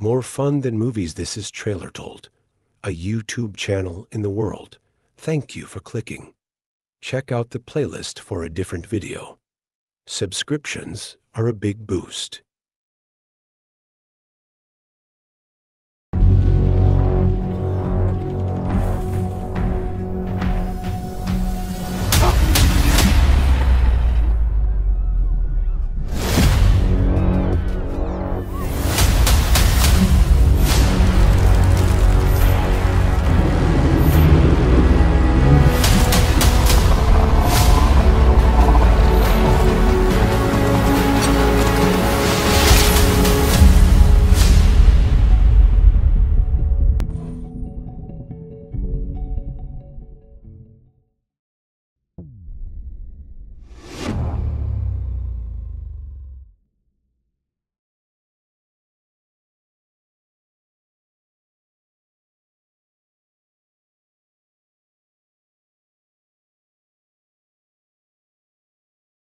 More fun than movies, this is TrailerTold, a YouTube channel in the world. Thank you for clicking. Check out the playlist for a different video. Subscriptions are a big boost.